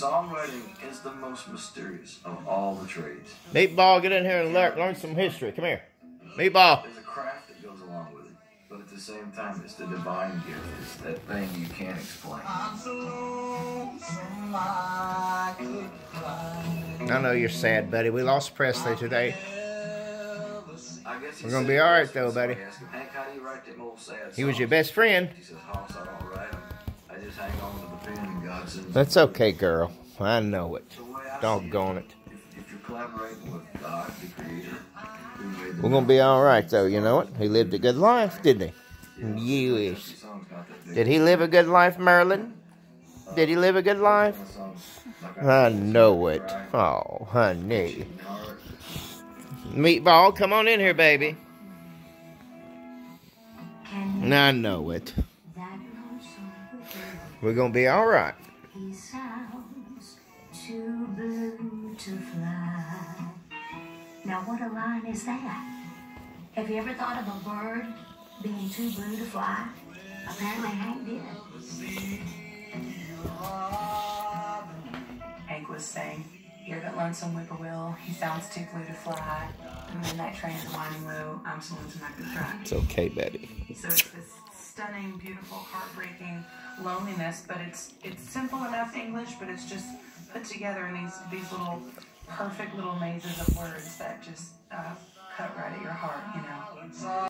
Songwriting is the most mysterious of all the trades. Meatball, get in here and learn some history. Come here. Meatball. There's a craft that goes along with it, but at the same time, it's the divine gift. It's that thing you can't explain. I know you're sad, buddy. We lost Presley today. We're going to be all right, though, buddy. He was your best friend. He says, Hoss, I don't write them. I just hang on to the pen and God sends. That's okay, girl. I know it. Doggone it. If you're collaborating with God, the Creator, we're going to be all right, though. You know it. He lived a good life, didn't he? Yes. Did he live a good life, Merlin? Did he live a good life? I know it. Oh, honey. Meatball, come on in here, baby. I know it. We're going to be all right. He sounds too blue to fly. Now, what a line is that? Have you ever thought of a bird being too blue to fly? Apparently, Hank did. Hank was saying, "Hear that lonesome whippoorwill? He sounds too blue to fly. And then that train's whining low. I'm so lonesome I could cry." It's okay, Betty. So it's this stunning, beautiful, heartbreaking loneliness, but it's simple enough English, but it's just put together in these little perfect little mazes of words that just cut right at your heart, you know.